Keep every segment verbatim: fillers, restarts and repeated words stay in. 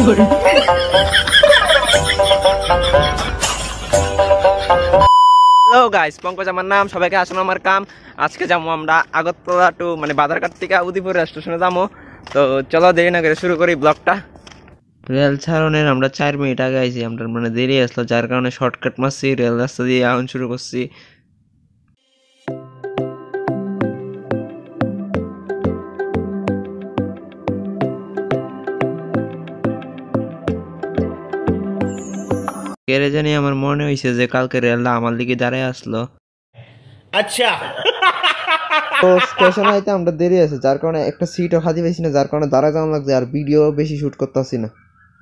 Hello guys, Pankaj আমার নাম, সবাইকে আসুন আমার কাম। আজকে যাবো আমরা আগরতলা টু মানে বাজারঘাট থেকে উদয়পুর স্টেশনে যাবো। তো চলো দেরি না করে শুরু করি ব্লগটা। রেল ছাড়নের আমরা চার মিনিট আগে আইছি, আমরা মানে দেরি আসলো, যার কারণে শর্টকাট মারছি, রেল রাস্তা দিয়ে এখন শুরু করছি। কেরে জানি আমার মনে হয়েছে যে কালকে রেলটা আমার দিকে দাঁড়ায় আসলো। আচ্ছা, তো স্টেশন আইতে আমরা দেরি আছে, যার কারণে একটা সিটও খালি পাইছি না, যার কারণে দাঁড়া যাওয়া লাগছে, আর ভিডিও বেশি শুট করতে আসি না।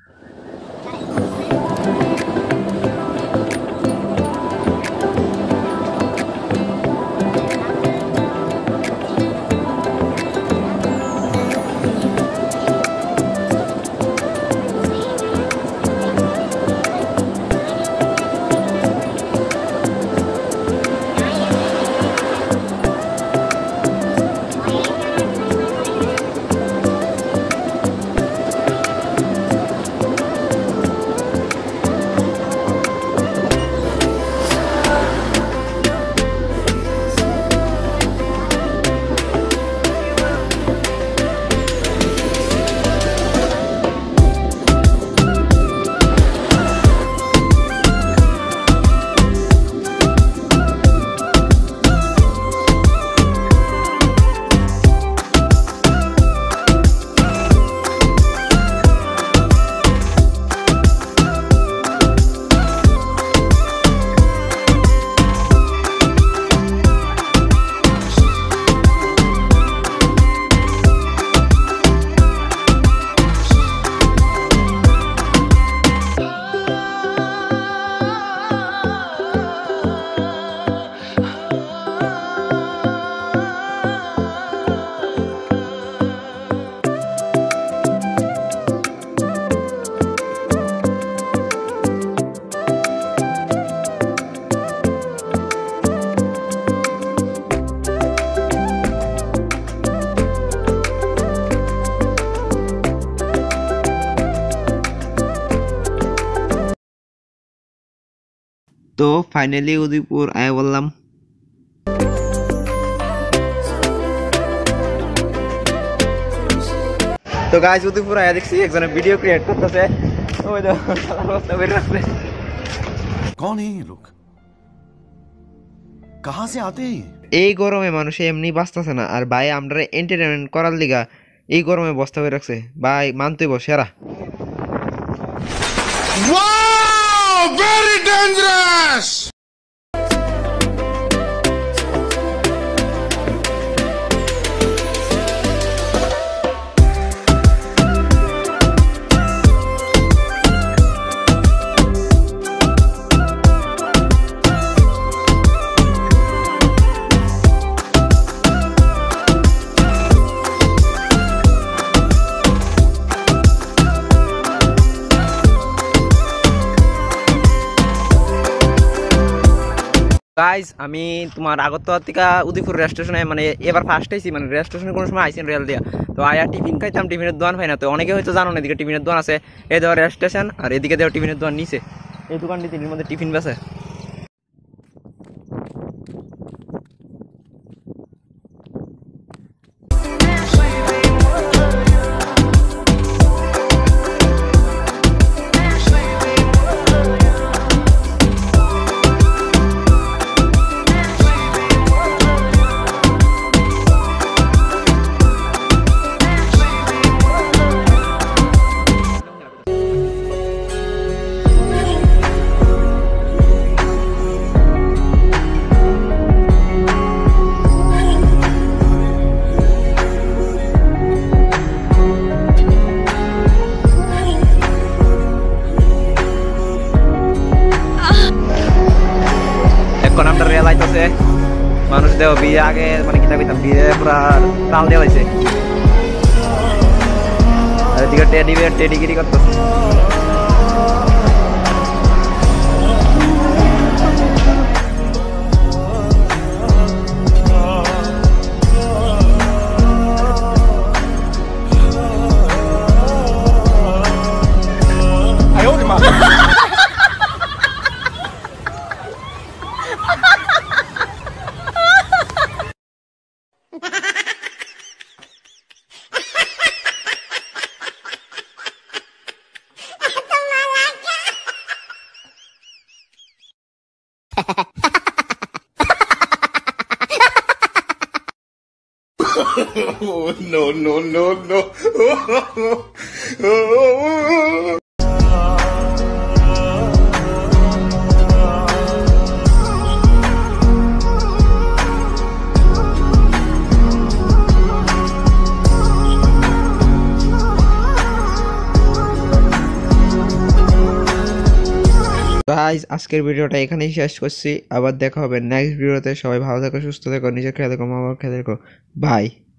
তো ফাইনালি উদয়পুর আয়া বললাম। তো গাইস উদয়পুর আয়া দেখছি একজনে ভিডিও ক্রিয়েট করতেছে। ওই দেখো শালা রাস্তা বের রাস্তা। कौन है ये लोग? कहां से आते हैं? এই গরমে মানুষ এমনি বাঁচতেছে না, আর ভাই আমরা এন্টারটেইনমেন্ট করার লিগা এই গরমে বস্তা হয়ে রাখছে ভাই, মানতেই বসেরা। Wow! Very dangerous! গাইজ আমি তোমার আগরতলা থেকে উদয়পুর রেল স্টেশনে মানে এবার ফার্স্ট আইছি, মানে রেল স্টেশনে কোনো সময় আইসি রেল দিয়া। তো আয়া টিফিন খাইতাম, টিফিনের দোকান পাই না। তো অনেকে হয়তো জানো না এদিকে টিফিনের দোকান আছে, এই দেওয়া রেল স্টেশন, আর এদিকে দেওয়া টিফিনের দোকান নিচে। এই দোকানটি তিনের মধ্যে টিফিন বেছে। মানুষ দেও বিয়ে আগে মানে কিতা কইতাম বিয়ে পুরা তাল দেওয়া হয়েছে, আর এদিকে টেডি বিয়ে টেডিগিরি করতেছে। Oh, no, no, no, no. Guys আজকের ভিডিওটা এখানেই শেষ করছি, আবার দেখা হবে নেক্সট ভিডিওতে। সবাই ভালো থেকো, সুস্থ থেকো, নিজের খেয়াল রেখো, মা বাবার খেয়াল রেখো। বাই।